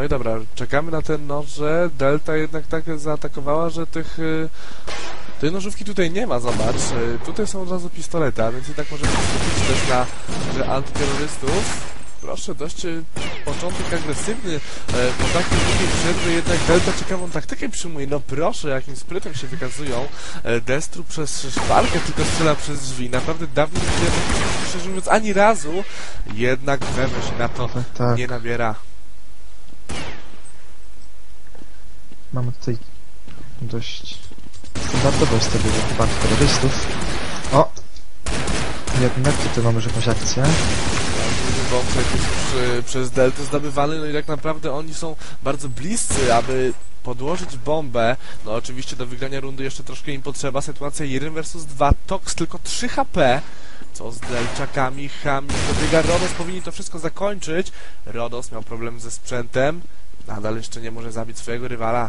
i dobra, czekamy na ten noż, że Delta jednak tak zaatakowała, że tej nożówki tutaj nie ma, zobacz. Tutaj są od razu pistolety, a więc i tak możemy skupić też na grze antyterrorystów. Proszę, dość początek agresywny, po takiej długiej przerwie jednak Delta ciekawą taktykę przyjmuje. No proszę, jakim sprytem się wykazują. Destru przez szparkę tylko strzela przez drzwi. Naprawdę dawno nie widziałem, szczerze mówiąc, ani razu. Jednak Wewe się na to nie nabiera. Mamy tutaj dość standardowo ustawienie chyba terrorystów. O! Jednak tutaj mamy już jakąś akcję. Bomb już przez Deltę zdobywany, no i tak naprawdę oni są bardzo bliscy, aby podłożyć bombę. No oczywiście do wygrania rundy jeszcze troszkę im potrzeba. Sytuacja 1 versus 2, Tox tylko 3 HP. Co z Delczakami? Ham dobiega Rodos, powinien to wszystko zakończyć. Rodos miał problem ze sprzętem. Nadal jeszcze nie może zabić swojego rywala.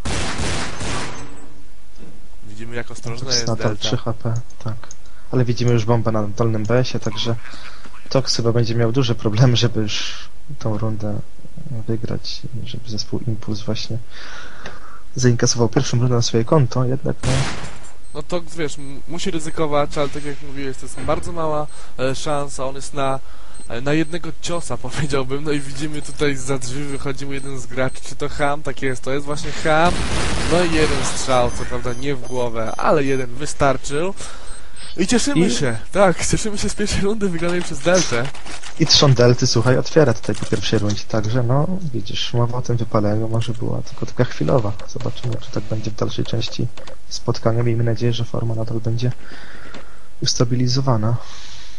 Widzimy, jak ostrożna jest Delta. 3 HP, tak. Ale widzimy już bombę na dolnym BS-ie, także Tox chyba będzie miał duże problemy, żeby już tą rundę wygrać, żeby zespół Impuls właśnie zainkasował pierwszą rundę na swoje konto, jednak no... No Tox, wiesz, musi ryzykować, ale tak jak mówiłeś, to jest bardzo mała szansa, on jest na jednego ciosa, powiedziałbym, no i widzimy tutaj zza drzwi wychodzi mu jeden z graczy, czy to Ham? Tak jest, to jest właśnie Ham, no i jeden strzał, co prawda nie w głowę, ale jeden wystarczył. I cieszymy się, tak, cieszymy się z pierwszej rundy wygranej przez Deltę. I trzon Delty, słuchaj, otwiera tutaj po pierwszej rundzie, także no, widzisz, mowa o tym wypaleniu może była tylko taka chwilowa. Zobaczymy, czy tak będzie w dalszej części spotkania. Miejmy nadzieję, że forma nadal będzie ustabilizowana.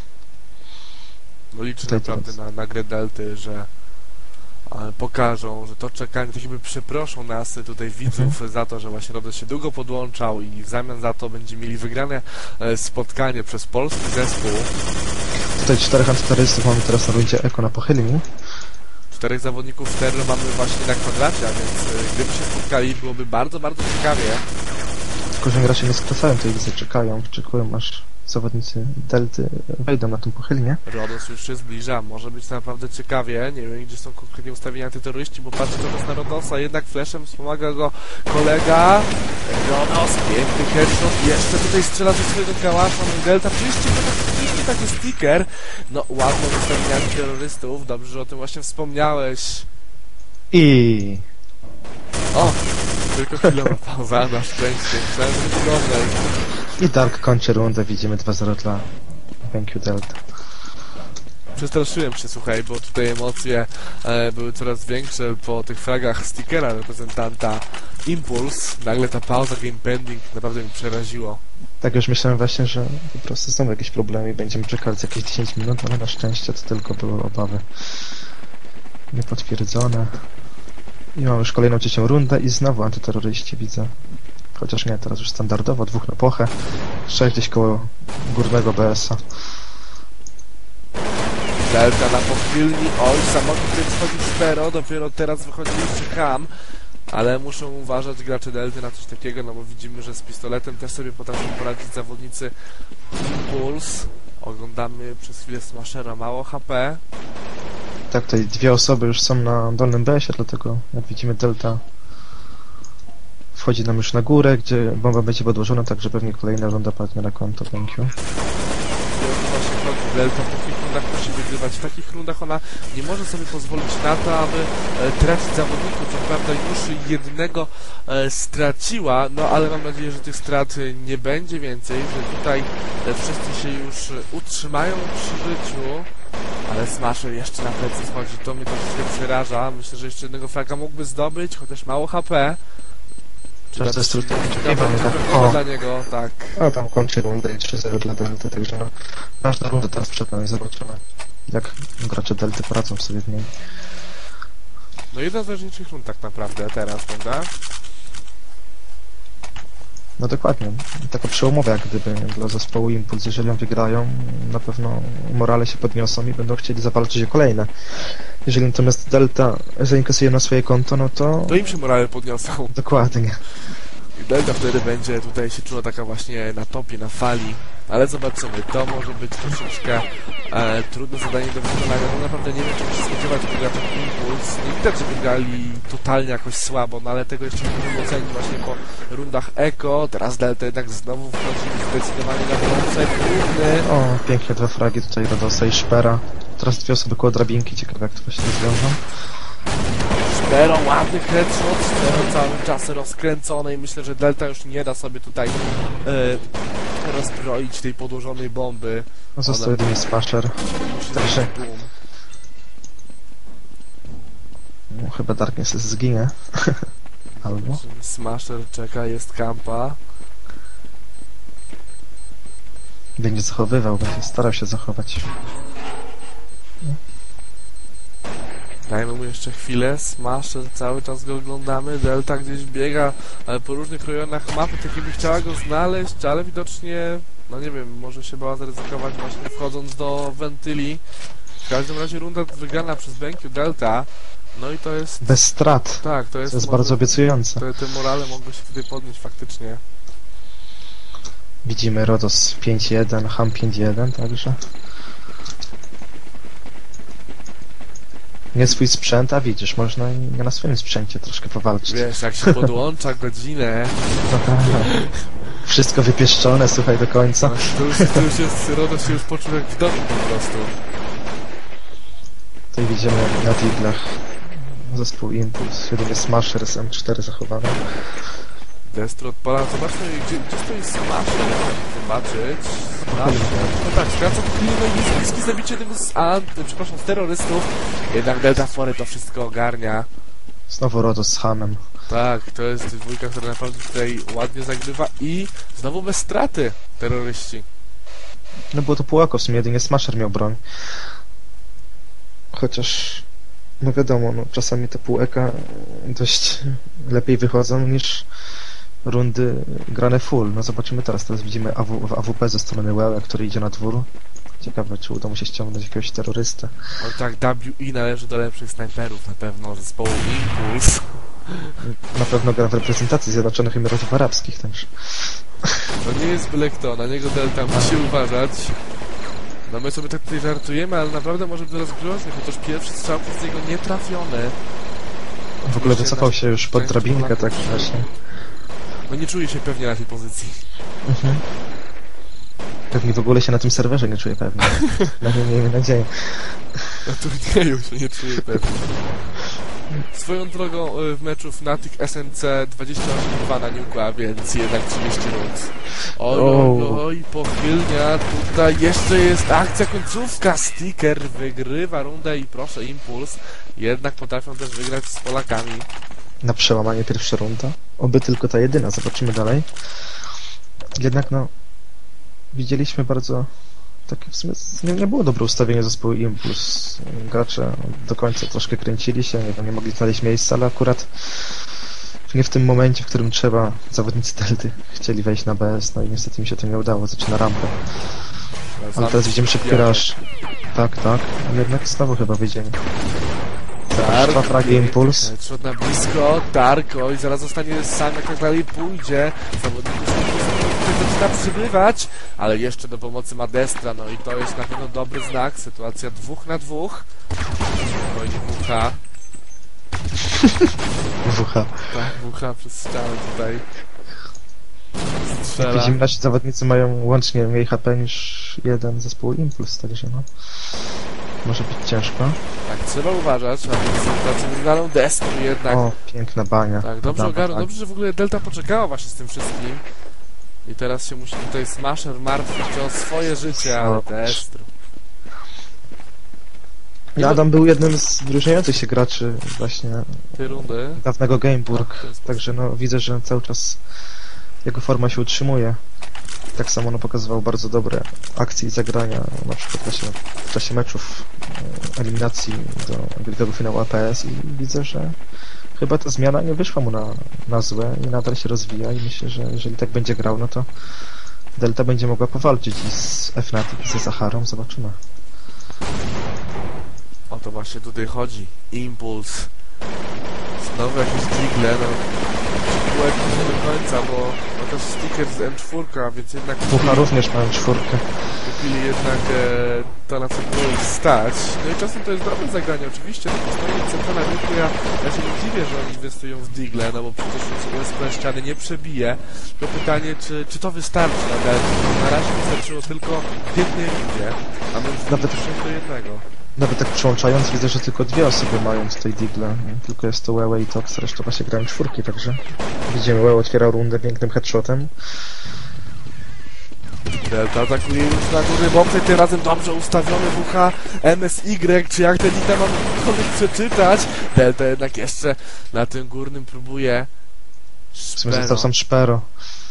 No liczę naprawdę na grę Delty, że pokażą, że to czekanie, tak jakby przeproszą nas tutaj widzów za to, że właśnie Rodos się długo podłączał i w zamian za to będziemy mieli wygrane spotkanie przez polski zespół. Tutaj 4 antyterrorystów mamy teraz na rundzie Eko na pochylni. 4 zawodników w terror mamy właśnie na kwadracie, a więc gdyby się spotkali, byłoby bardzo, bardzo ciekawie. Tylko, że gracze nie skracają, to ich czekają, wyczekują aż zawodnicy Delty wejdą na tą pochylnię. Rodos już się zbliża, może być naprawdę ciekawie. Nie wiem, gdzie są konkretnie ustawienia antyterroryści, bo patrzy teraz na Rodosa, jednak flashem wspomaga go kolega. Rodos, piękny headshot, jeszcze tutaj strzela ze swojego kałasza, no i Delta czyści, taki sticker. No, ładne ustawienie antyterrorystów, dobrze, że o tym właśnie wspomniałeś. I... O! Tylko chwilowa pauza, na szczęście, przerwy dobrej. I Dark kończy rundę, widzimy 2-0 dla BenQ Delta. Przestraszyłem się, słuchaj, bo tutaj emocje były coraz większe po tych fragach stickera reprezentanta Impuls. Nagle ta pauza game pending naprawdę mi przeraziło. Tak już myślałem właśnie, że po prostu są jakieś problemy i będziemy czekać jakieś 10 minut, ale na szczęście to tylko były obawy niepotwierdzone. I mamy już kolejną trzecią rundę i znowu antyterroryści widzę. Chociaż nie, teraz już standardowo, 2 na pochę. 6 gdzieś koło górnego BS-a. Delta na pochylni, oj, samochód tutaj wchodzi w Spero, dopiero teraz wychodzi jeszcze Ham. Ale muszą uważać gracze Delty na coś takiego, no bo widzimy, że z pistoletem też sobie potrafią poradzić zawodnicy Impuls. Oglądamy przez chwilę Smashera, mało HP. Tak, tutaj 2 osoby już są na dolnym BS-ie, dlatego jak widzimy Delta wchodzi nam już na górę, gdzie bomba będzie podłożona, także pewnie kolejna runda padnie na konto BenQ. Delta w takich rundach musi wygrywać. W takich rundach ona nie może sobie pozwolić na to, aby tracić zawodników. Co prawda już jednego straciła, no ale mam nadzieję, że tych strat nie będzie więcej, że tutaj wszyscy się już utrzymają przy życiu. Ale Smasher jeszcze na plecy schodzi, to mnie troszeczkę przeraża. Myślę, że jeszcze jednego fraga mógłby zdobyć, chociaż mało HP. To jest dla niego, tak. A tam kończy rundę i 3-0 dla Delty, także no każda runda teraz przed nami, zobaczymy jak gracze Delty poradzą sobie w niej. No jedna z ważniejszych rund tak naprawdę teraz, prawda? No dokładnie, taka przełomowa jak gdyby dla zespołu Impuls, jeżeli ją wygrają, na pewno morale się podniosą i będą chcieli zawalczyć o kolejne. Jeżeli natomiast Delta zainkasuje na swoje konto, no to... To im się morale podniosą. Dokładnie. I Delta wtedy będzie tutaj się czuła taka właśnie na topie, na fali. Ale zobaczymy, to może być troszeczkę trudne zadanie do wykonania. No naprawdę nie wiem, czego się spodziewać od graczy Impuls. Nie widać, że wygrali totalnie jakoś słabo, no ale tego jeszcze nie możemy ocenić właśnie po rundach Eko. Teraz Delta jednak znowu wchodzi zdecydowanie na gorące główny. O, pięknie 2 fragi tutaj Rodosa i Szpera. Teraz 2 osoby koło drabinki, ciekawe jak to właśnie rozwiążą. Szpero, ładny headshot, Szpero cały czas rozkręcony i myślę, że Delta już nie da sobie tutaj rozbroić tej podłożonej bomby. No został jedynie Spasher. Musi Także- zrobić boom. No, chyba Darkness zginie. Albo. Smasher czeka, jest kampa. Będzie zachowywał, będzie starał się zachować. Dajmy mu jeszcze chwilę, Smasher, cały czas go oglądamy, Delta gdzieś biega, ale po różnych rejonach mapy, takie by chciała go znaleźć, ale widocznie, no nie wiem, może się bała zaryzykować właśnie wchodząc do wentyli. W każdym razie runda wygrana przez BenQ Delta, no i to jest, Bez strat. tak, to jest, To jest może- bardzo obiecujące. te morale mogły się tutaj podnieść faktycznie. Widzimy Rodos 5-1, Ham 5-1, także. Nie swój sprzęt, a widzisz, można i na swoim sprzęcie troszkę powalczyć. Wiesz, jak się podłącza godzinę, No tak. Wszystko wypieszczone, słuchaj, do końca. to już jest, Rodo się już poczuł jak w domu po prostu. Tutaj widzimy na diglach zespół Impuls, jedynie Smasher z M4 zachowany. Destro odpala, zobaczmy gdzie stoi Smasher, zobaczyć. No tak, skraca chwilę i jest bliski zabicie jednego z terrorystów. Jednak Delta Fory to wszystko ogarnia. Znowu Rodos z Hamem. Tak, to jest dwójka, która naprawdę tutaj ładnie zagrywa i znowu bez straty terroryści. No było to pułako, w sumie jedynie Smasher miał broń. Chociaż, no wiadomo, no, czasami te półeka dość lepiej wychodzą niż rundy grane full. No zobaczymy teraz. Teraz widzimy AWP ze strony Łełe, który idzie na dwór. Ciekawe, czy uda mu się ściągnąć jakiegoś terrorystę. Ale tak, WE należy do lepszych snajperów na pewno zespołu Impuls. Na pewno gra w reprezentacji Zjednoczonych Emiratów Arabskich, także. To nie jest byle kto, na niego Delta musi uważać. No my sobie tak tutaj żartujemy, ale naprawdę może być teraz groźny, chociaż pierwszy strzał przez niego nie trafiony. W ogóle wycofał się już pod drabinkę, tak właśnie. No nie czuje się pewnie na tej pozycji. Mhm. Pewnie w ogóle się na tym serwerze nie czuje pewnie. Na nie miejmy nadzieję. Na turnieju się nie czuje pewnie. Swoją drogą w meczu Fnatic SNC 28-2 na Nuke'a, a więc jednak 30 rund. Oj, pochylnia, tutaj jeszcze jest akcja końcówka, Sticker wygrywa rundę i proszę, Impuls jednak potrafią też wygrać z Polakami. Na przełamanie pierwsza runda. Oby tylko ta jedyna, zobaczymy dalej. Jednak no, widzieliśmy bardzo takie w sumie nie było dobre ustawienie zespołu Impuls. Gracze do końca troszkę kręcili się, nie mogli znaleźć miejsca, ale akurat nie w tym momencie, w którym trzeba, zawodnicy Delty chcieli wejść na BS, no i niestety mi się to nie udało, zaczyna rampę. Ale teraz widzimy szybki rush. Tak, jednak znowu chyba wyjdziemy. Dark, 2 fragi Impuls. Trzot na blisko, Dark, oj, zaraz zostanie sam, jak tak dalej pójdzie. Zawodników zaczyna przybywać, ale jeszcze do pomocy ma Destra, no i to jest na pewno dobry znak. Sytuacja 2 na 2. Spokojnie WH. WH. Tak, WH przez ścianę tutaj. Jak Strzela. widzimy, nasi zawodnicy mają łącznie mniej HP niż jeden zespół Impuls, także no. Może być ciężko. Tak, trzeba uważać, a więc sytuację wygraną Destru jednak. O, piękna bania. Tak, dobrze Brawa, ogarnął, tak. dobrze, że w ogóle Delta poczekała właśnie z tym wszystkim. I teraz się musi tutaj Smasher martwić o swoje życie, ale Destru. I Adam był jednym z wyróżniających się graczy właśnie Tej rundy. dawnego Gameburg, Tak, to jest także no widzę, że cały czas jego forma się utrzymuje. Tak samo no, pokazywał bardzo dobre akcje i zagrania, na przykład właśnie w czasie meczów eliminacji do finału APS i widzę, że chyba ta zmiana nie wyszła mu na złe i nadal się rozwija i myślę, że jeżeli tak będzie grał, no to Delta będzie mogła powalczyć i z Fnatic i ze Zacharą, zobaczymy. O to właśnie tutaj chodzi. Impuls. Znowu jakieś digle, no. Kółek nie do końca, bo też sticker z M4, a więc jednak Bucha również mają czwórkę. kupili jednak to, na co było ich stać. No i czasem to jest dobre zagranie, oczywiście, tylko stoi centralna rynku, ja się nie dziwię, że oni inwestują w digle, no bo przecież USP ściany nie przebije. To pytanie, czy to wystarczy na Delta? Na razie wystarczyło tylko w jednej rundzie, a my już Nawet- 3-1. Nawet tak przyłączając widzę, że tylko dwie osoby mają tutaj digle. Tylko jest to Wewe i Tox, reszta właśnie grają czwórki, także widzimy, Wewe otwiera rundę pięknym headshotem. Delta atakuje już na górny bombce, tym razem dobrze ustawiony WH MSY, czy jak ten nick mam cokolwiek przeczytać. Delta jednak jeszcze na tym górnym próbuje. W sumie został sam Szpero.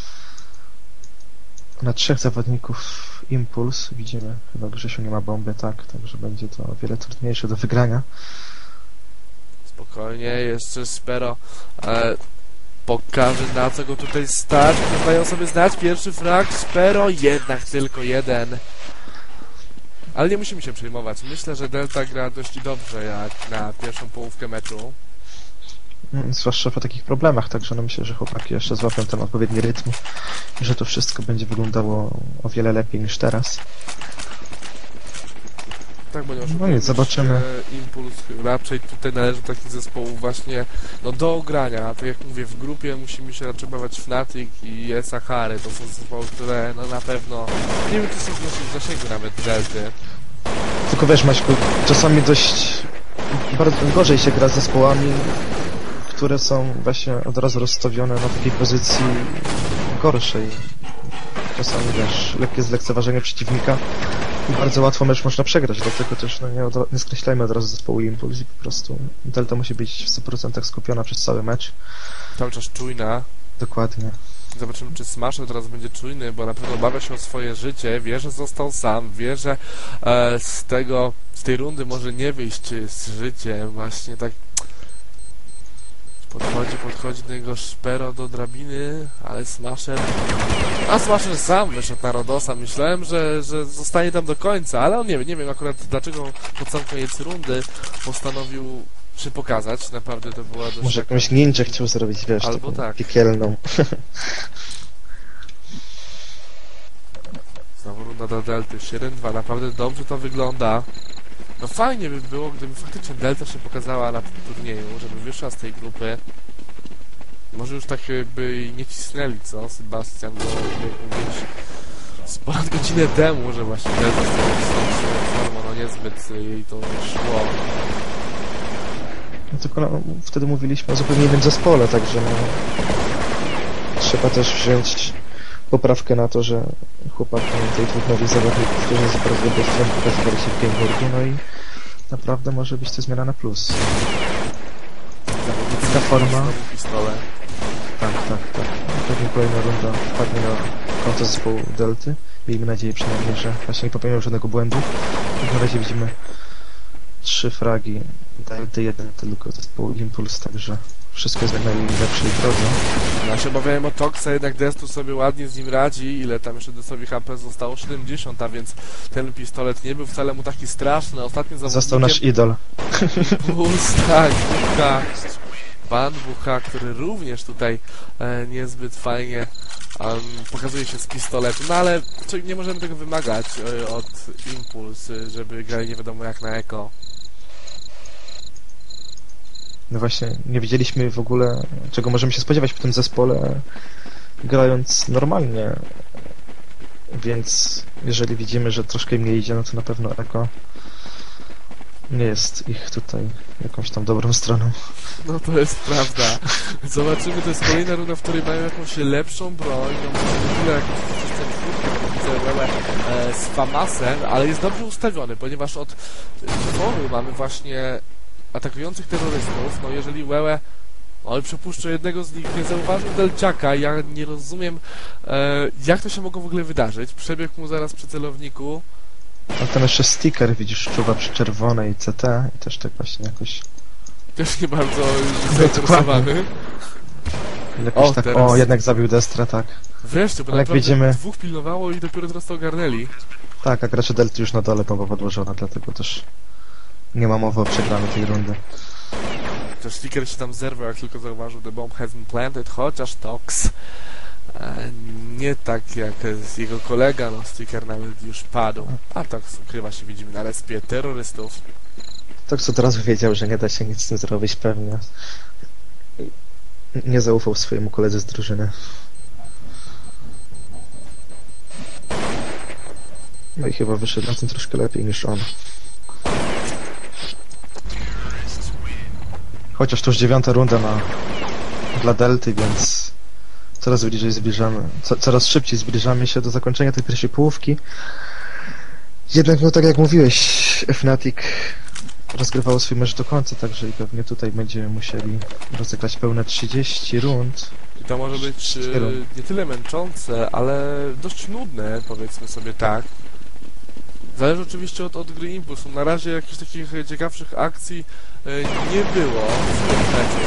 Na trzech zawodników Impuls widzimy, chyba Grzesiu nie ma bomby, tak, także będzie to o wiele trudniejsze do wygrania. Spokojnie, jeszcze Spero pokaże, na co go tutaj stać. Dają sobie znać pierwszy frag. Spero jednak tylko jeden. Ale nie musimy się przejmować. Myślę, że Delta gra dość dobrze jak na pierwszą połówkę meczu. Zwłaszcza po takich problemach, także no myślę, że chłopaki jeszcze złapią ten odpowiedni rytm i że to wszystko będzie wyglądało o wiele lepiej niż teraz. Tak, bo nie No oszukujmy nic, zobaczymy. się, Impuls raczej tutaj należy do takich zespołów właśnie do ogrania. Tak jak mówię, w grupie musimy się raczej bawić Fnatic i Sahary. To są zespoły, które no na pewno nie wiem, czy są w zasięgu nawet Delty. Tylko wiesz, Maćku, czasami dość bardzo gorzej się gra z zespołami, które są właśnie od razu rozstawione na takiej pozycji gorszej. Czasami, wiesz, lekkie zlekceważenie przeciwnika i bardzo łatwo mecz można przegrać, dlatego też no, nie skreślajmy od razu zespołu Impuls i po prostu Delta musi być w 100% skupiona przez cały mecz. Cały czas czujna. Dokładnie. Zobaczymy, czy Smasher teraz będzie czujny, bo na pewno obawia się o swoje życie, wie, że został sam, wie, że z tej rundy może nie wyjść z życiem, właśnie tak podchodzi do niego Szpero do drabiny, ale Smasher sam wyszedł na Rodosa, myślałem, że zostanie tam do końca, ale on nie wiem akurat dlaczego pod sam koniec rundy postanowił się pokazać, naprawdę to była dość... Może jakąś ninja chciał zrobić, wiesz, Albo taką tak. piekielną. Znowu runda do Delty, 7-2, naprawdę dobrze to wygląda. No fajnie by było, gdyby faktycznie Delta się pokazała na tym turnieju, żeby wyszła z tej grupy. Może już tak by nie cisnęli, co? Sebastian, bo jak mówiłeś z ponad godzinę temu, że właśnie Delta z tą formą, no niezbyt jej to szło. No tylko no, wtedy mówiliśmy o zupełnie innym zespole, także no, trzeba też wziąć poprawkę na to, że chłopaki tych dwóch nowych zawodników, którzy z bardzo dobrej strony pokazywali się w Gameburgu, no i naprawdę może być to zmiana na plus. Ta forma... Pistolet. Tak. Pewnie kolejna runda wpadnie na konto zespołu Delty. Miejmy nadzieję przynajmniej, że właśnie nie popełnią żadnego błędu. Na razie widzimy 3 fragi Delty, 1 tylko zespołu Impuls, także wszystko jest jak najlepszej drodze. Ja się obawiałem o Toxa, jednak Destu sobie ładnie z nim radzi. Ile tam jeszcze Destowi HP zostało? 70, a więc ten pistolet nie był wcale mu taki straszny. Ostatnim zawodnikiem... Został nasz idol. Impuls, tak, WH. Pan WH, który również tutaj niezbyt fajnie pokazuje się z pistoletu. No ale nie możemy tego wymagać od Impuls, żeby grali nie wiadomo jak na eko. No właśnie, nie wiedzieliśmy w ogóle, czego możemy się spodziewać w tym zespole, grając normalnie. Więc jeżeli widzimy, że troszkę im nie idzie, no to na pewno eko nie jest ich tutaj jakąś tam dobrą stroną. No to jest prawda. Zobaczymy, to jest kolejna runda, w której mają jakąś lepszą broń. No może w ogóle jakąś system z Famasem, ale jest dobrze ustawiony, ponieważ od foru mamy właśnie atakujących terrorystów. No jeżeli Wewe przepuszczę jednego z nich, nie zauważył Delciaka, ja nie rozumiem jak to się mogło w ogóle wydarzyć. Przebiegł mu zaraz przy celowniku. A tam jeszcze sticker, widzisz, czuwa przy czerwonej CT i też tak właśnie jakoś... Też nie bardzo zainteresowany. Jakoś tak, teraz. jednak zabił Destra, tak. Wreszcie, bo Ale jak naprawdę widzimy... dwóch pilnowało i dopiero teraz to ogarnęli. Tak, a gracze Delty już na dole, bomba podłożona, dlatego też nie ma mowy o przegraniu tej rundy. Chociaż Sticker się tam zerwał, jak tylko zauważył The bomb has been planted, chociaż Tox nie tak jak jego kolega, no Sticker nawet już padł. A Tox ukrywa się, widzimy, na respie terrorystów. Tox od razu wiedział, że nie da się nic z tym zrobić pewnie. Nie zaufał swojemu koledze z drużyny. No i chyba wyszedł na tym troszkę lepiej niż on. Chociaż to już 9. runda dla Delty, więc coraz bliżej zbliżamy, coraz szybciej zbliżamy się do zakończenia tej pierwszej połówki. Jednak, no tak jak mówiłeś, Fnatic rozgrywało swój mecz do końca, także i pewnie tutaj będziemy musieli rozegrać pełne 30 rund. I to może być nie tyle męczące, ale dość nudne, powiedzmy sobie tak. Zależy oczywiście od gry Impulsu. Na razie jakichś takich ciekawszych akcji nie było w tym meczu.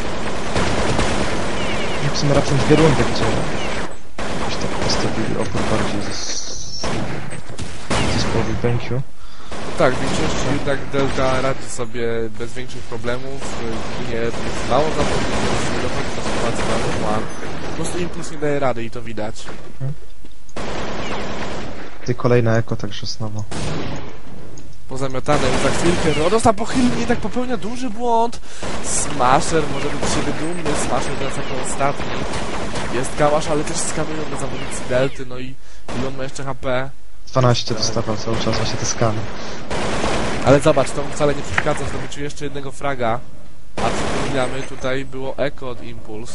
W sumie raczej 2 rundy, gdzie jakoś tak postawili opór bardziej zespołowi Benkyu. Tak, w większości jednak Delta radzi sobie bez większych problemów. Nie jest mało zawodników, nie dochodzi do sytuacji na 1. Po prostu Impuls nie daje rady i to widać. Tutaj kolejne eko, także znowu. Pozamiatane już za chwilkę. Rodos na pochylnie jednak popełnia duży błąd. Smasher może być z siebie dumny. Smasher teraz jako ostatni. Jest kałasz, ale też skanują na zawodnicy Delty. No i on ma jeszcze HP. 12 dostawał cały czas właśnie te skany. Ale zobacz, to wcale nie przeszkadza w zdobyciu jeszcze jednego fraga. A przypominamy, tutaj było eko od Impuls.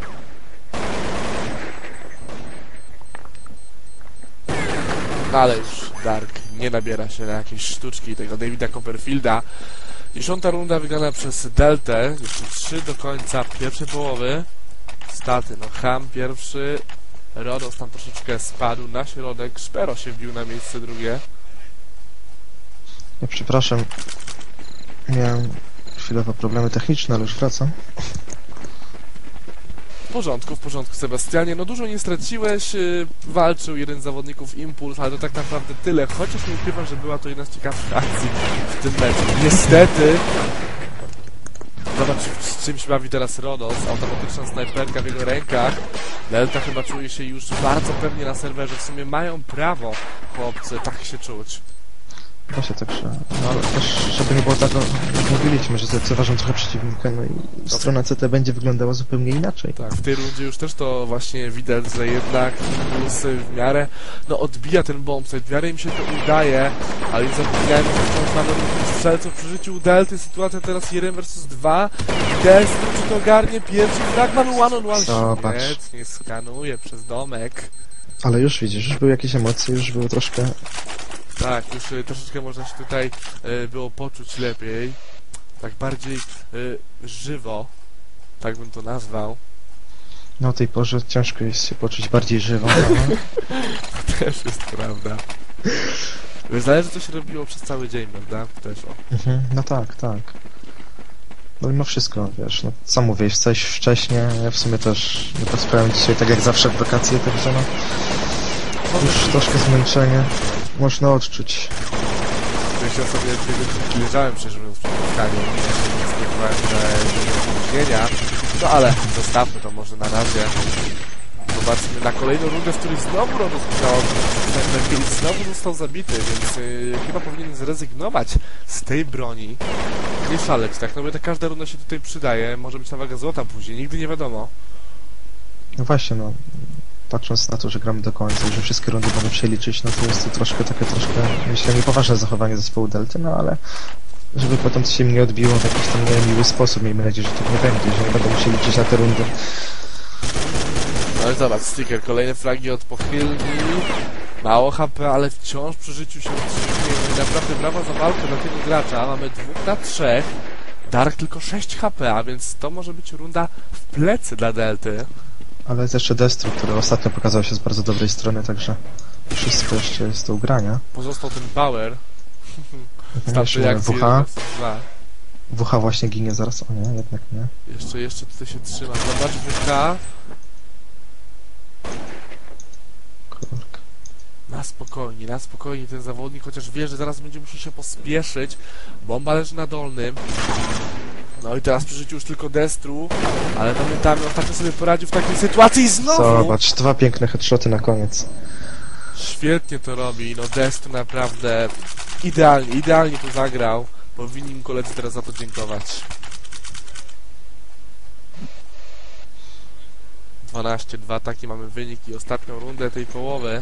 No ale już Dark nie nabiera się na jakieś sztuczki tego Davida Copperfielda. 10. runda wygrana przez Deltę. Jeszcze 3 do końca pierwszej połowy. Staty, no Ham pierwszy. Rodos tam troszeczkę spadł na środek. Szpero się wbił na miejsce drugie. Ja przepraszam. Miałem chwilowe problemy techniczne, ale już wracam. W porządku, Sebastianie. No dużo nie straciłeś, walczył jeden z zawodników Impuls, ale to tak naprawdę tyle. Chociaż nie ukrywam, że była to jedna z ciekawszych akcji w tym meczu. Niestety... Zobacz, z czym się bawi teraz Rodos. Automatyczna snajperka w jego rękach. Delta chyba czuje się już bardzo pewnie na serwerze. W sumie mają prawo, chłopcy, tak się czuć. Właśnie także, no ale też, żeby nie było tak, jak mówiliśmy, że zlekceważą trochę przeciwnika, no i strona CT będzie wyglądała zupełnie inaczej. Tak, w tej rundzie już też to właśnie widać, że jednak Impuls w miarę, no odbija ten bombsite, w miarę im się to udaje, ale nie zapominajmy, że wciąż mamy strzelców przy życiu Delty, sytuacja teraz 1 vs 2, Destru czy to ogarnie pierwszy frag, mamy one on one, Zobacz. świetnie, skanuje przez domek. Ale już widzisz, już były jakieś emocje, już było troszkę... Tak, już troszeczkę można się tutaj było poczuć lepiej. Tak bardziej żywo, tak bym to nazwał. No o tej porze ciężko jest się poczuć bardziej żywą. No. To też jest prawda. Zależy, co się robiło przez cały dzień, prawda? Też o. No tak, tak. No mimo wszystko, wiesz, no co mówisz, coś wcześniej, ja w sumie też nie pospałem dzisiaj tak jak zawsze w wakacje, także no już troszkę zmęczenie można odczuć. Ja sobie leżałem szczerze mówiąc przed spotkaniem, nie spodziewałem, że będzie opóźnienia, no ale zostawmy to może na razie. Zobaczmy na kolejną rundę, w której znowu Rodos musiał i znowu został zabity, więc chyba powinien zrezygnować z tej broni. Nie szaleć, tak? No bo tak każda runda się tutaj przydaje, może być na wagę złota później, nigdy nie wiadomo. No właśnie, no patrząc na to, że gramy do końca i że wszystkie rundy będą przeliczyć, no to jest to troszkę, myślę, niepoważne zachowanie zespołu Delty, no ale żeby potem to się mnie odbiło w jakiś tam miły sposób, miejmy nadzieję, że tak nie będzie, że nie będą musieli liczyć na te rundy. No i zobacz, Sticker, kolejne fragi od pochylni. Mało HP, ale wciąż przy życiu się utrzymuje. Naprawdę brawa za walkę dla tego gracza. Mamy 2 na 3. Dark tylko 6 HP, a więc to może być runda w plecy dla Delty. Ale jest jeszcze Destru, który ostatnio pokazał się z bardzo dobrej strony, także wszystko jeszcze jest do ugrania. Pozostał ten Bauer. Jeszcze WH. WH właśnie ginie zaraz, o nie, jednak nie. Jeszcze tutaj się trzyma. Zobacz, WH. Kurka. Na spokojnie ten zawodnik, chociaż wie, że zaraz będzie musiał się pospieszyć. Bomba leży na dolnym. No i teraz przy życiu już tylko Destru, ale pamiętamy, ostatnio sobie poradził w takiej sytuacji i znowu! Zobacz, 2 piękne headshoty na koniec. Świetnie to robi, no Destru naprawdę idealnie tu zagrał. Powinni im koledzy teraz za to dziękować. 12-2, taki mamy wynik i ostatnią rundę tej połowy.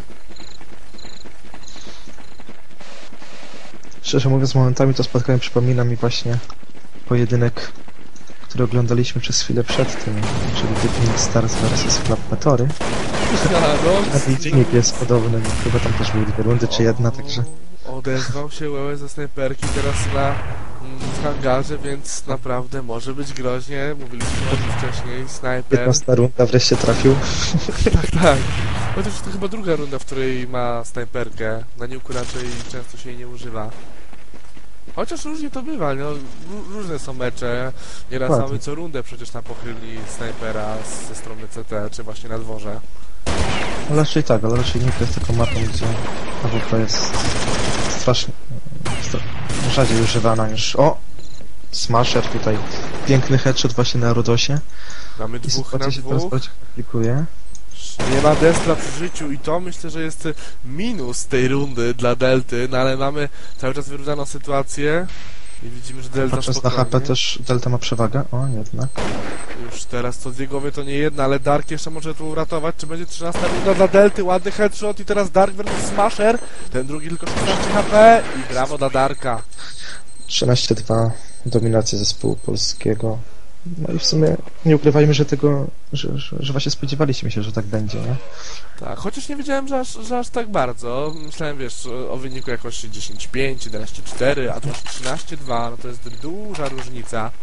Szczerze mówiąc, momentami to spotkanie przypomina mi właśnie pojedynek, który oglądaliśmy przez chwilę przed tym, czyli Deeping Stars vs Flapmatory. A i wynik jest podobny, chyba tam też były 2 rundy czy jedna, także... Odezwał się Łełe ze snajperki teraz w hangarze, więc naprawdę może być groźnie. Mówiliśmy o tym wcześniej, snajper. 15 runda wreszcie trafił. Tak. Chociaż to chyba druga runda, w której ma snajperkę. Na niuku raczej często się jej nie używa. Chociaż różnie to bywa, no, różne są mecze. Nieraz Ładnie. mamy co rundę przecież na pochylni snajpera ze strony CT, czy właśnie na dworze. No raczej tak, ale raczej nie jest taką mapą, gdzie AWP jest strasznie... rzadziej używana niż... O! Smasher tutaj. Piękny headshot właśnie na Rodosie. Mamy I dwóch na sytuacja się teraz dwóch. bardziej komplikuje. Nie ma Destra przy życiu i to myślę, że jest minus tej rundy dla Delty, no ale mamy cały czas wyrównaną sytuację i widzimy, że Delta Patrząc na spokojnie. HP też Delta ma przewagę. O, jednak. Już teraz co z jej głowy to nie jedna, ale Dark jeszcze może tu uratować. Czy będzie 13 runda dla Delty? Ładny headshot i teraz Dark versus Smasher. Ten drugi tylko 16 HP i brawo dla Darka. 13-2. Dominacja zespołu polskiego. No i w sumie nie ukrywajmy, że tego... że właśnie spodziewaliśmy się, że tak będzie, nie? Tak, chociaż nie wiedziałem, że aż tak bardzo. Myślałem, wiesz, o wyniku jakoś 10-5, 11-4, a tu aż 13-2, no to jest duża różnica.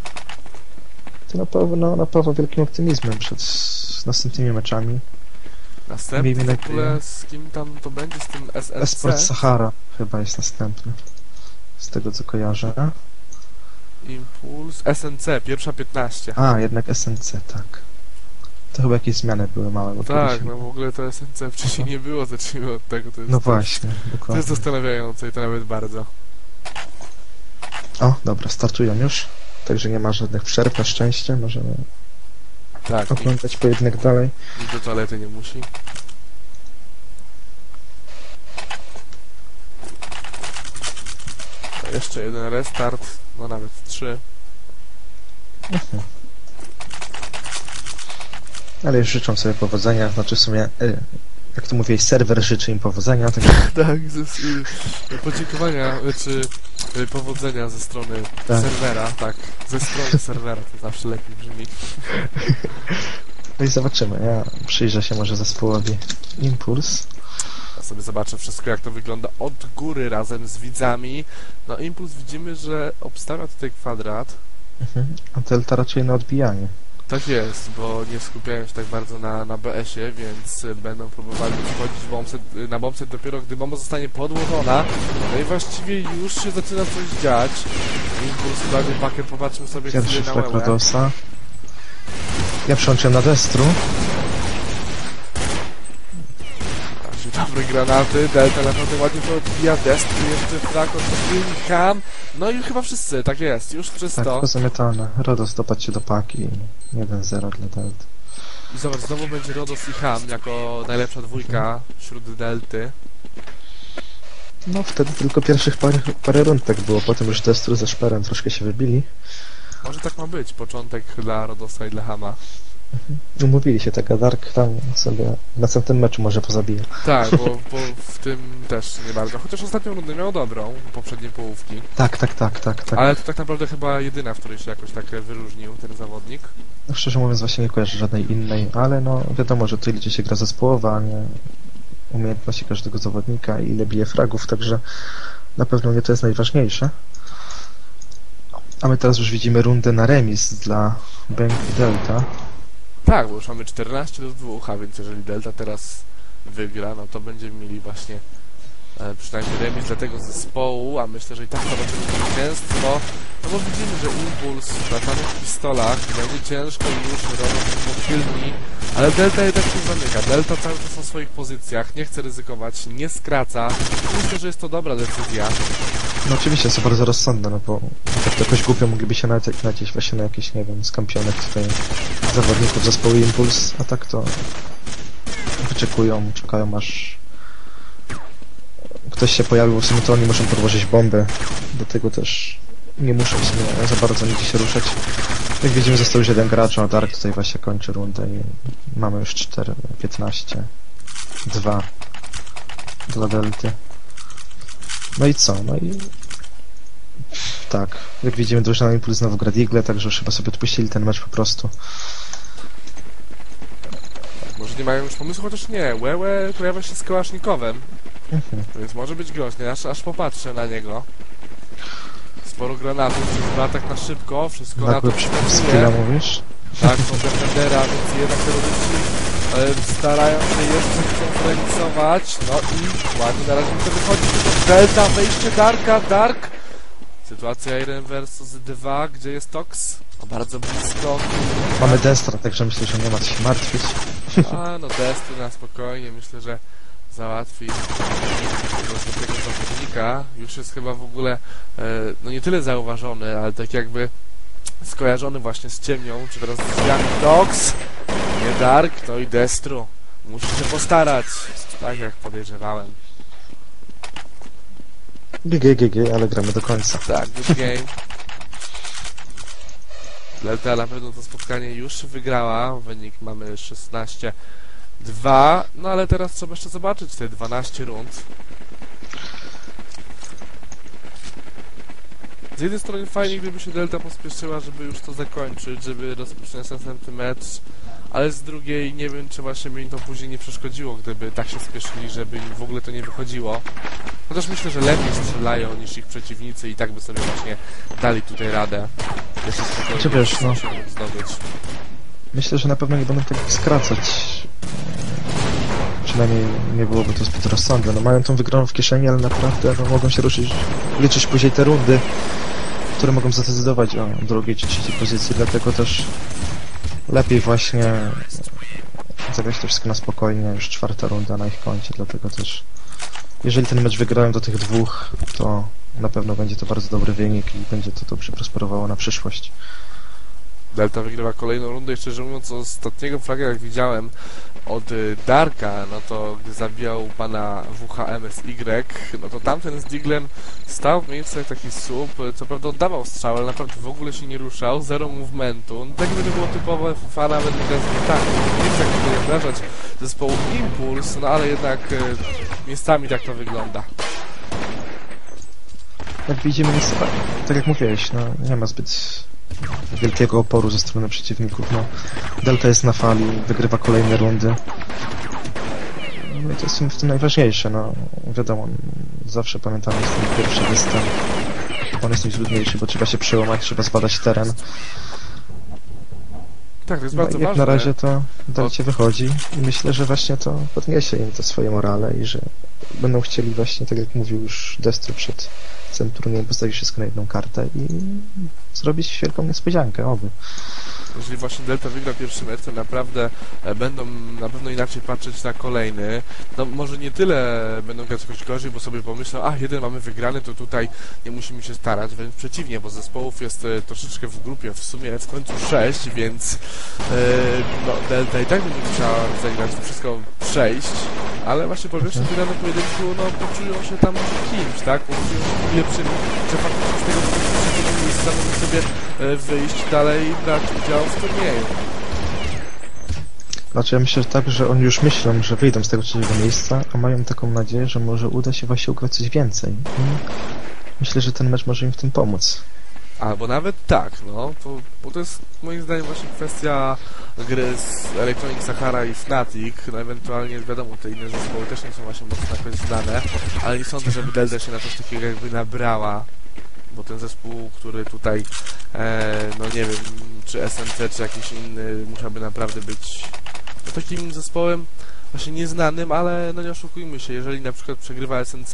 To napawa wielkim optymizmem przed następnymi meczami. Następny Miejmy w nadzieję. ogóle z kim tam to będzie, z tym Esport SNC? Sahara chyba jest następny. Z tego co kojarzę. Impuls, SNC, pierwsza 15. A, jednak SNC, tak. To chyba jakieś zmiany były małe. Bo Tak, kiedyś- no w ogóle to SNC wcześniej nie było, zacznijmy od tego. To jest, No właśnie, to dokładnie. jest zastanawiające i to nawet bardzo. O, dobra, startują już. Także nie ma żadnych przerw, na szczęście. Możemy Tak, oglądać pojedynek dalej. nikt do toalety nie musi. A jeszcze jeden restart, no nawet 3. Ale już życzą sobie powodzenia, znaczy w sumie, jak to mówię, serwer życzy im powodzenia, także Tak, podziękowania, czy powodzenia ze strony Tak. serwera, tak, ze strony serwera, to zawsze lepiej brzmi. no i zobaczymy. Ja przyjrzę się może zespołowi Impuls. Ja sobie zobaczę wszystko, jak to wygląda od góry razem z widzami. No Impuls widzimy, że obstawia tutaj kwadrat. A Delta raczej na odbijanie. Tak jest, bo nie skupiają się tak bardzo na BS-ie, więc będą próbowali wchodzić na bombset dopiero, gdy bomba zostanie podłożona. No i właściwie już się zaczyna coś dziać. Impuls prawie pakę, popatrzmy sobie Pierwszy chwilę na szlak Łełę. Rodosa. Ja przełączyłem na Destru. Dobre granaty, Delta naprawdę ładnie to odbija, Destru jeszcze frak od Ham. No i chyba wszyscy, tak jest, już Tak, czysto. pozamiatane. Rodos dopadł się do paki. 1-0 dla Delty. I zobacz, znowu będzie Rodos i Ham jako najlepsza dwójka wśród Delty. No wtedy tylko pierwszych parę rund tak było, potem już Destru ze Szperem troszkę się wybili. Może tak ma być, początek dla Rodosa i dla Hama. Umówili się, tak, a Dark tam sobie w następnym meczu może pozabija. Tak, bo w tym też nie bardzo. Chociaż ostatnią rundę miał dobrą, poprzednie połówki. Tak. Ale to tak naprawdę chyba jedyna, w której się jakoś tak wyróżnił ten zawodnik. No, szczerze mówiąc właśnie nie kojarzę żadnej innej, ale no wiadomo, że tutaj liczy się gra zespołowa, a nie umiejętności każdego zawodnika i ile bije fragów, także na pewno nie to jest najważniejsze. A my teraz już widzimy rundę na remis dla Bank Delta. Tak, bo już mamy 14-2, a więc jeżeli Delta teraz wygra, no to będziemy mieli właśnie przynajmniej remis dla tego zespołu, a myślę, że i tak zobaczymy zwycięstwo, no bo widzimy, że Impuls wracamy w pistolach, będzie ciężko już robić pochylni, ale Delta jednak się zamyka. Delta cały czas na swoich pozycjach, nie chce ryzykować, nie skraca. Myślę, że jest to dobra decyzja. No oczywiście są bardzo rozsądne, no bo tak to jakoś głupio mogliby się nadzieć właśnie na jakieś, nie wiem, skampionek tutaj zawodników zespołu Impuls, a tak to wyczekują, czekają aż ktoś się pojawił, w sumie to oni muszą podłożyć bombę, do tego też nie muszą w sumie za bardzo nigdzie się ruszać. Jak widzimy, został już jeden gracz, a Dark tutaj właśnie kończy rundę i mamy już 4, 15, 2 delty. No i co? No i tak, jak widzimy, drużyna Impuls znowu gra Digle, także już chyba sobie odpuścili ten mecz po prostu. Może nie mają już pomysłu, chociaż nie. Łełe pojawia się z Kałasznikowem, więc może być groźny, aż popatrzę na niego. Sporo granatów, czyli atak na szybko, wszystko na to skilla mówisz? Tak, są defendera, więc jednak terroryści starają się jeszcze konferencować. No i ładnie na razie mi to wychodzi, tylko Delta, wejście Darka, Dark. Sytuacja 1 versus 2, gdzie jest Tox? O, bardzo blisko. Mamy Destra, także myślę, że nie ma co się martwić. A, no Destry na spokojnie, myślę, że załatwi tego zawodnika. Już jest chyba w ogóle, no nie tyle zauważony, ale tak jakby skojarzony właśnie z ciemnią, czy teraz z drzwiami Tox, nie Dark, no i Destru. Musi się postarać, tak jak podejrzewałem. GG, ale gramy do końca. Tak, good game. Delta na pewno to spotkanie już wygrała, wynik mamy 16-2, no ale teraz trzeba jeszcze zobaczyć te 12 rund. Z jednej strony fajnie, gdyby się Delta pospieszyła, żeby już to zakończyć, żeby rozpocząć następny mecz, ale z drugiej nie wiem, czy właśnie by im to później nie przeszkodziło, gdyby tak się spieszyli, żeby im w ogóle to nie wychodziło. Chociaż myślę, że lepiej strzelają niż ich przeciwnicy i tak by sobie właśnie dali tutaj radę. Jeszcze spokojnie Czy wiesz, no. się mógł zdobyć. Myślę, że na pewno nie będą tak skracać. Przynajmniej nie byłoby to zbyt rozsądne. No mają tą wygraną w kieszeni, ale naprawdę no, mogą się ruszyć, liczyć później te rundy, które mogą zadecydować o drugiej czy trzeciej pozycji, dlatego też lepiej właśnie zagrać to wszystko na spokojnie, już 4. runda na ich koncie, dlatego też jeżeli ten mecz wygrają do tych dwóch, to na pewno będzie to bardzo dobry wynik i będzie to dobrze prosperowało na przyszłość. Delta wygrywa kolejną rundę i szczerze mówiąc, ostatniego fraga jak widziałem od Darka, no to gdy zabijał pana WHMSY, no to tamten z Diglem stał w miejscu jak taki słup, co prawda oddawał strzał, ale naprawdę w ogóle się nie ruszał, zero movementu, no tak gdyby było typowe FIFA nawet tak, nie chcę tutaj obrażać zespołu Impuls, no ale jednak miejscami tak to wygląda. Jak widzimy, tak jak mówiłeś, no nie ma zbyt wielkiego oporu ze strony przeciwników. No, Delta jest na fali, wygrywa kolejne rundy. No i to jest w tym najważniejsze, no wiadomo, zawsze pamiętamy ten pierwszy występ. On jest najtrudniejszy, bo trzeba się przełamać, trzeba zbadać teren. Tak, to jest No, bardzo jak ważne. na razie to Delcie wychodzi i myślę, że właśnie to podniesie im to swoje morale i że będą chcieli właśnie, tak jak mówił już Destru przed tym turniejem, postawić wszystko na jedną kartę i zrobić wielką niespodziankę, oby. Jeżeli właśnie Delta wygra pierwszy mecz, to naprawdę będą na pewno inaczej patrzeć na kolejny. No może nie tyle będą grać jakoś gorzej, bo sobie pomyślą, jeden mamy wygrany, to tutaj nie musimy się starać, wręcz przeciwnie, bo zespołów jest troszeczkę w grupie, w sumie w końcu 6, więc no, Delta i tak będzie musiała zagrać to wszystko przejść, ale właśnie po pierwszym wygranym pojedynku, no poczują się tam kimś, tak? Poczują się lepszymi, że faktycznie z tego trzeciego miejsca mogą sobie wyjść dalej i brać udział w turnieju. Znaczy ja myślę tak, że oni już myślą, że wyjdą z tego trzeciego miejsca, a mają taką nadzieję, że może uda się właśnie ugrać coś więcej. I myślę, że ten mecz może im w tym pomóc. Albo nawet tak, no, bo to jest moim zdaniem właśnie kwestia gry z Electronic Sahara i Fnatic, no ewentualnie wiadomo, te inne zespoły też nie są właśnie mocno jakoś znane, ale nie sądzę, żeby Delta się na coś takiego jakby nabrała, bo ten zespół, który tutaj, no nie wiem, czy SNC, czy jakiś inny, musiałby naprawdę być takim zespołem właśnie nieznanym, ale no nie oszukujmy się, jeżeli na przykład przegrywa SNC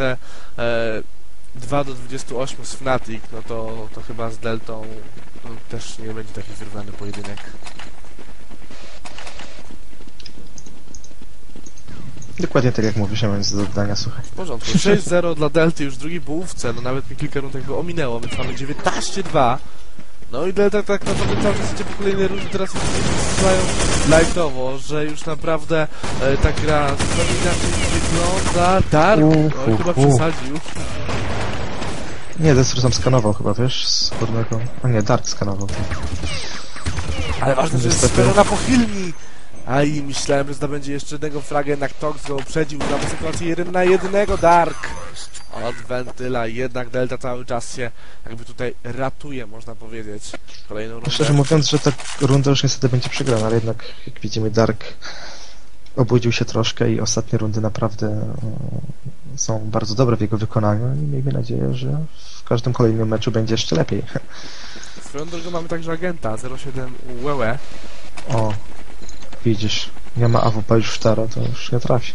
2-28 z Fnatic, no to chyba z Deltą no, też nie będzie taki wyrównany pojedynek. Dokładnie tak jak mówisz, ja mam nic do dodania, słuchaj. W porządku. 6-0 dla Delty już w drugiej połówce, no nawet mi kilka rund jakby ominęło, więc mamy 19-2. No i Delta tak naprawdę cały czas idzie po kolejnej rundzie, teraz już strzelają lightowo, że już naprawdę ta gra zupełnie inaczej wygląda. Dark, oj, chyba przesadził. Nie, Destru tam skanował chyba, wiesz, z górnego... A nie, Dark skanował. Ale ważne, że jest Niestety. sfera na pochylni. A i myślałem, że zdobędzie jeszcze jednego fraga, jednak Tox go uprzedził. Mamy sytuację 1 na 1, Dark. Od Wentyla, jednak Delta cały czas się jakby tutaj ratuje, można powiedzieć. Kolejną rundę. Szczerze mówiąc, że ta runda już niestety będzie przegrana, ale jednak, jak widzimy, Dark obudził się troszkę i ostatnie rundy naprawdę są bardzo dobre w jego wykonaniu i miejmy nadzieję, że w każdym kolejnym meczu będzie jeszcze lepiej. Swoją drogą mamy także agenta 07 Wewe. O, widzisz, nie ma AWP już w Taro, to już nie trafi.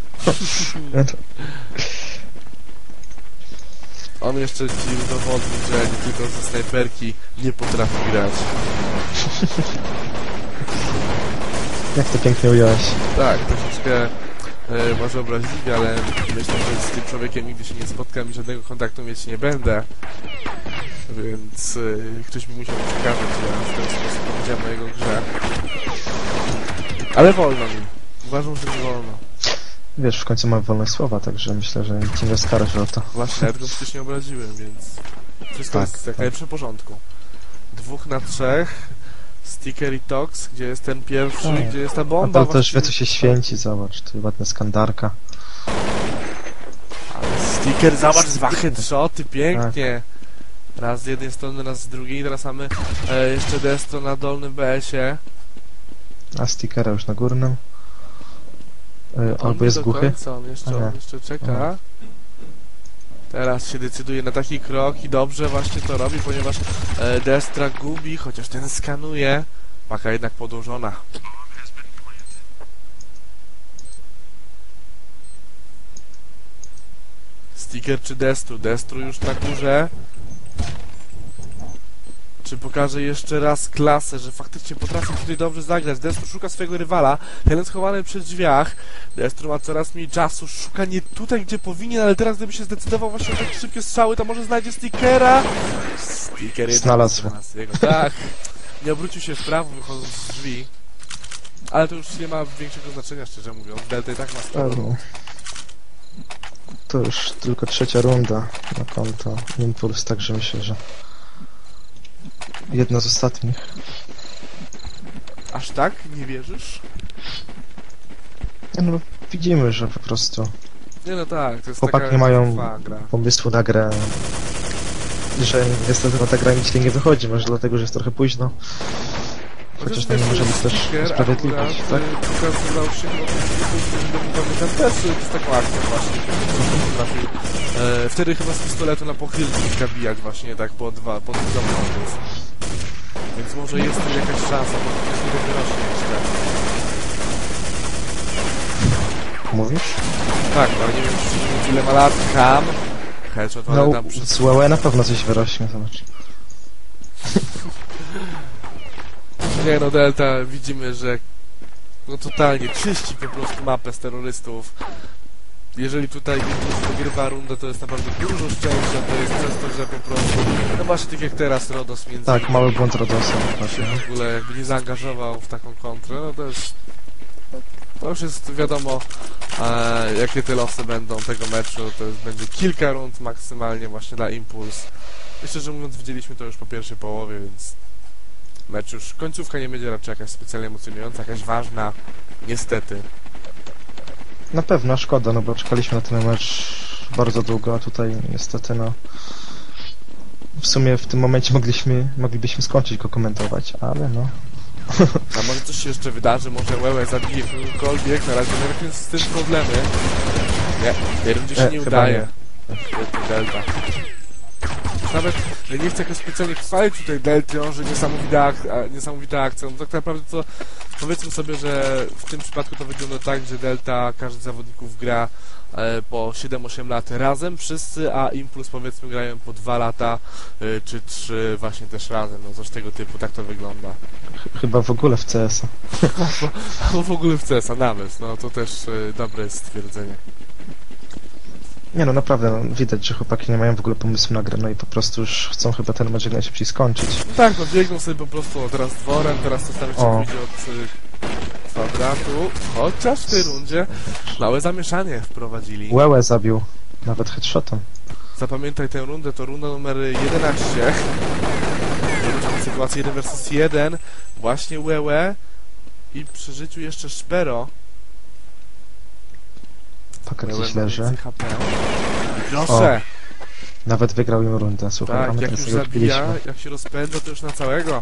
On jeszcze ci udowodnił, że nie tylko ze snajperki nie potrafi grać. Jak to pięknie ująłeś. Tak, troszeczkę może obraźliwie, ale myślę, że z tym człowiekiem nigdy się nie spotkam i żadnego kontaktu mieć nie będę. Więc ktoś mi musiał przekazać, że ja w ten sposób powiedziałem o jego grze. Ale wolno mi. Uważam, że nie wolno. Wiesz, w końcu mam wolność słowa, także myślę, że nikt cię nie oskarży o to. Właśnie, ja tego przecież nie obraziłem, więc wszystko Tak, jest jak tak. najlepsze w porządku. 2 na 3. Sticker i Tox, gdzie jest ten pierwszy, Tak. gdzie jest ta A bomba. to też wie, co właściwie. się święci, zobacz, tu ładna skandarka. Ale Sticker, zobacz, dwa headshoty, pięknie. Raz z jednej strony, raz z drugiej. Teraz mamy jeszcze Destro na dolnym BS-ie. A stickera już na górnym. On Albo nie jest do głuchy. końca, on jeszcze czeka. Teraz się decyduje na taki krok i dobrze właśnie to robi, ponieważ Destra gubi, chociaż ten skanuje. Paka jednak podłożona. Sticker czy Destru? Destru już na górze. Czy pokaże jeszcze raz klasę, że faktycznie potrafi tutaj dobrze zagrać. Destru szuka swojego rywala, ten schowany przy drzwiach. Destru ma coraz mniej czasu, szuka nie tutaj, gdzie powinien, ale teraz gdyby się zdecydował właśnie na takie szybkie strzały, to może znajdzie Stickera. Sticker jednak Znalazł. jego. Tak, nie obrócił się w prawo, wychodząc z drzwi. Ale to już nie ma większego znaczenia, szczerze mówiąc. Delta i tak ma sporo. No. To już tylko trzecia runda na konto Impuls, także myślę, że jedna z ostatnich. Aż tak? Nie wierzysz? No, widzimy, że po prostu Nie no tak, to jest chłopaki taka nie mają trwa gra. pomysłu na grę, że niestety ta gra nic nie wychodzi, może dlatego, że jest trochę późno. Chociaż to nie może być też sprawiedliwość, tak? Pokazywał się, pamiętam też z taką akcją właśnie, potrafił wtedy chyba z pistoletu na pochylnik zabijać właśnie tak po dwa metrów. Więc może jest tu jakaś szansa, bo to jest nie wyrośnie jeszcze. Mówisz? Tak, no ale nie wiem ile ma lat, Ham. Headshot, ale No, tam przez... z Huawei na pewno coś wyrośnie, zobacz. Nie no, Delta, widzimy, że no totalnie czyści po prostu mapę z terrorystów. Jeżeli tutaj wygrywa rundę, to jest naprawdę dużo szczęścia, to jest przez to, że po prostu, no właśnie tak jak teraz Rodos między Tak, mały błąd Rodosa. się w ogóle jakby nie zaangażował w taką kontrę, no to już jest wiadomo, jakie te losy będą tego meczu, to jest, będzie kilka rund maksymalnie właśnie dla Impuls. Myślę, że mówiąc, widzieliśmy to już po pierwszej połowie, więc mecz już, końcówka nie będzie raczej jakaś specjalnie emocjonująca, jakaś ważna, niestety. Na pewno, szkoda, no bo czekaliśmy na ten mecz bardzo długo, a tutaj niestety no... W sumie w tym momencie moglibyśmy skończyć go komentować, ale no... A może coś się jeszcze wydarzy, może Wewe zabije kogokolwiek, na razie nie wiem, z tym problemy. Nie, tej rundzie się nie chyba udaje. Świetny Delta. Nawet nie chcę jakoś specjalnie chwalić tutaj Deltion, że niesamowita akcja. No tak naprawdę to powiedzmy sobie, że w tym przypadku to wygląda tak, że Delta, każdy z zawodników gra po 7-8 lat razem wszyscy, a Impuls powiedzmy grają po 2 lata czy 3 właśnie też razem, no coś tego typu, tak to wygląda. Chyba w ogóle w CS-a. Albo w ogóle w CS-a nawet, no to też dobre stwierdzenie. Nie no, naprawdę, no, widać, że chłopaki nie mają w ogóle pomysłu na grę, no i po prostu już chcą chyba ten mecz jak najszybciej skończyć. Tak, no biegną sobie po prostu teraz dworem, teraz to tam jeszcze O. pójdzie od kwadratu, chociaż w tej rundzie małe zamieszanie wprowadzili. Łełę zabił, nawet headshotem. Zapamiętaj tę rundę, to runda numer 11. Mamy sytuację 1 vs 1, właśnie Łełę i przy życiu jeszcze Szpero. Paker Łełę gdzieś ma leży. więcej HP. I proszę! Nawet wygrał im rundę, słuchaj, a Tak, my jak teraz już go zabija, odbiliśmy. jak się rozpędza, to już na całego.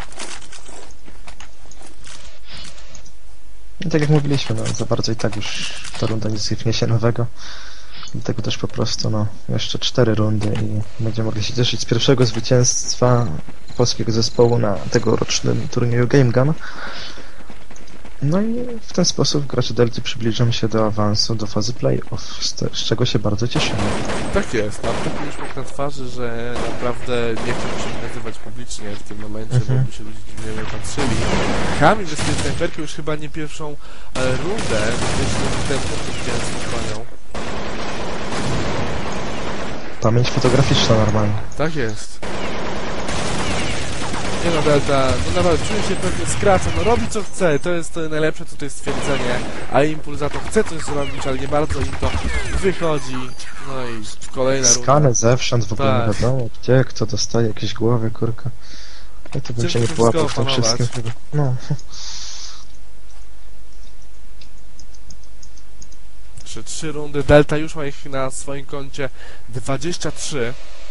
I tak jak mówiliśmy, no za bardzo i tak już ta runda nic nie wniesie nowego. Dlatego też po prostu, no, jeszcze 4 rundy i będziemy mogli się cieszyć z pierwszego zwycięstwa polskiego zespołu na tegorocznym turnieju Game Gun. No i w ten sposób gracze Delty przybliżą się do awansu do fazy playoff, z czego się bardzo cieszymy. Tak jest, mam taki uśmiech na twarzy, że naprawdę nie chcę się nazywać publicznie w tym momencie, bo by się ludzie dziwnie patrzyli. Kamil bez tej snajperki już chyba nie pierwszą rundę, jeśli ten punkt zwycięstwo bronią. Pamięć fotograficzna normalnie. Tak jest. Nie no, Delta, no naprawdę czuje się pewnie skraca, no robi co chce, to jest najlepsze tutaj stwierdzenie, a Impuls za to chce coś zrobić, ale nie bardzo im to wychodzi, no i kolejna runda. Skany zewsząd, w ogóle Tak. nie wiadomo gdzie, kto dostaje jakieś głowy, kurka. Ja to bym Ciężko się nie to połapał w wszystko tym wszystkim. opanować. No. Jeszcze 3 rundy, Delta już ma ich na swoim koncie 23.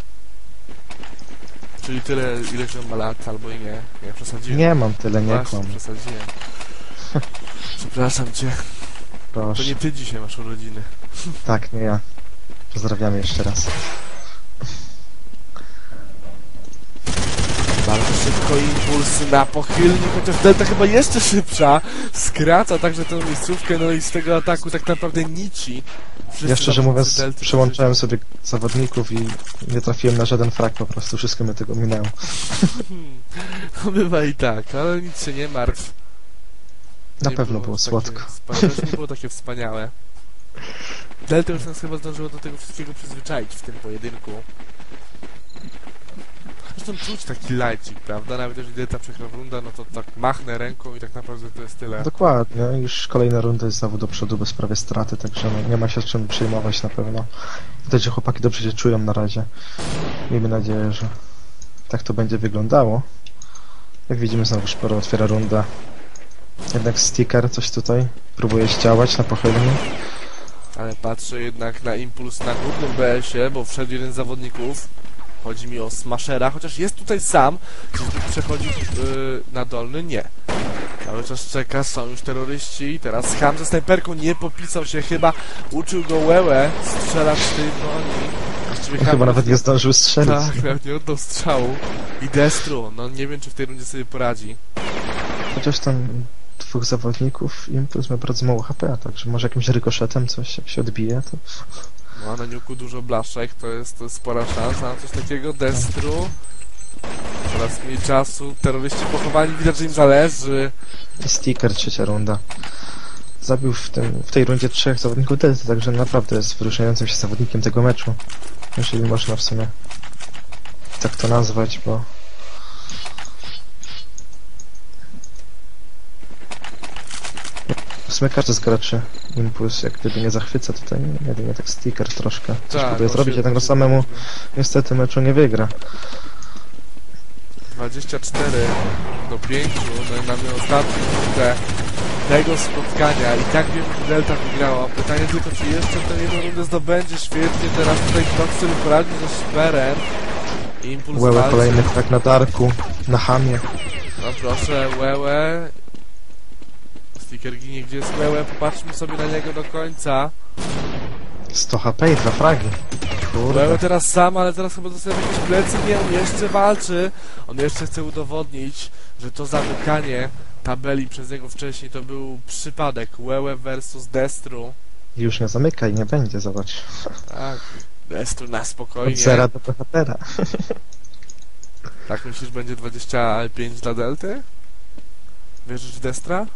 Czyli tyle, ile on ma lat, albo i nie. Nie, przesadziłem. Nie mam tyle, nie Właśnie, kłam. przesadziłem. Przepraszam cię. To Proszę. nie ty dzisiaj masz urodziny. Tak, nie ja. Pozdrawiamy jeszcze raz. Bardzo szybko Impuls na pochylnik, chociaż Delta chyba jeszcze szybsza. Skraca także tę miejscówkę, no i z tego ataku tak naprawdę nici. Wszyscy Ja szczerze zawodnicy mówiąc, Delty przełączałem sobie zawodników i nie trafiłem na żaden frag, po prostu wszystko mnie tego minęło. No bywa i tak, ale nic się nie martw. Na Nie pewno było takie słodko. Też nie było takie wspaniałe. Delta już nas chyba zdążyło do tego wszystkiego przyzwyczaić w tym pojedynku. Zresztą czuć taki lajcik, prawda? Nawet jeżeli Delta przegra runda, no to tak machnę ręką i tak naprawdę to jest tyle. Dokładnie, już kolejna runda jest znowu do przodu bez prawie straty, także no, nie ma się z czym przejmować na pewno. Widać, że chłopaki dobrze się czują na razie. Miejmy nadzieję, że tak to będzie wyglądało. Jak widzimy, znowu Szpero otwiera rundę. Jednak sticker coś tutaj próbuje zdziałać na pochylni. Ale patrzę jednak na Impuls na górnym BS-ie, bo wszedł jeden z zawodników. Chodzi mi o Smashera, chociaż jest tutaj sam. Czyżby przechodził na dolny? Nie. Cały czas czeka, są już terroryści. Teraz Ham ze snajperką nie popisał się chyba. Uczył go Łełę strzelać z tej broni. Właściwie Ham Chyba nawet nie zdążył strzelić. Tak, nawet nie oddał strzału. I Destru, no nie wiem czy w tej rundzie sobie poradzi. Chociaż tam dwóch zawodników Impuls ma bardzo mało HP, także może jakimś rykoszetem coś jak się odbije, to... No a na niuku dużo blaszek, to jest spora szansa na coś takiego. Destru. Coraz mniej czasu, terroryści pochowani, widać, że im zależy. I sticker, trzecia runda. Zabił w tej rundzie 3 zawodników Delty, także naprawdę jest wyróżniającym się zawodnikiem tego meczu. Jeżeli można w sumie tak to nazwać, bo... W sumie każdy z graczy Impuls jak gdyby nie zachwyca tutaj, jedynie tak sticker troszkę coś próbuje zrobić, jednak no samemu niestety meczu nie wygra. 24 do 5, no i mamy ostatnią minutę tego spotkania i tak wiem, że Delta wygrała. Pytanie tylko, czy jeszcze tę jedną rundę zdobędzie. Świetnie teraz tutaj Tok sobie poradził ze Szperem. Impuls Łełę walczy. kolejny tak na Darku, na Hamie. No proszę, Łełę. Sticker ginie, gdzie jest Łełę, popatrzmy sobie na niego do końca. 100 HP i 2 fragi. Kurde. Łełę teraz sam, ale teraz chyba dostaje jakieś plecy, nie, on jeszcze walczy. On jeszcze chce udowodnić, że to zamykanie tabeli przez niego wcześniej to był przypadek. Łełę versus Destru. I już nie zamyka i nie będzie, zobacz. Tak, Destru na Od spokojnie. zera do bohatera. Tak myślisz, będzie 25 dla Delty? Wierzysz w Destra?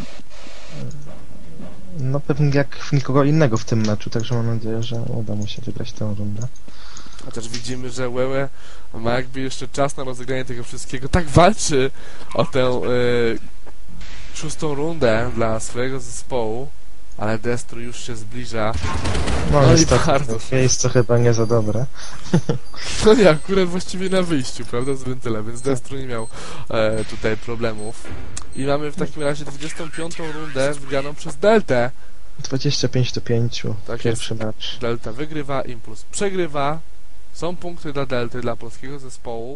No pewnie jak w nikogo innego w tym meczu, także mam nadzieję, że uda mu się wygrać tę rundę. Chociaż widzimy, że Wewe ma jakby jeszcze czas na rozegranie tego wszystkiego. Tak walczy o tę szóstą rundę dla swojego zespołu, ale Destru już się zbliża. No No i niestety, bardzo. miejsce chyba nie za dobre. No nie, akurat właściwie na wyjściu, prawda, z wentyla, więc Destru nie miał tutaj problemów. I mamy w takim razie 25. rundę wygraną przez Deltę. 25-5, Tak pierwszy mecz. Delta wygrywa, Impuls przegrywa. Są punkty dla Delty, dla polskiego zespołu.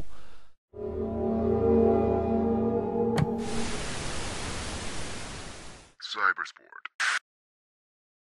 Cybersport.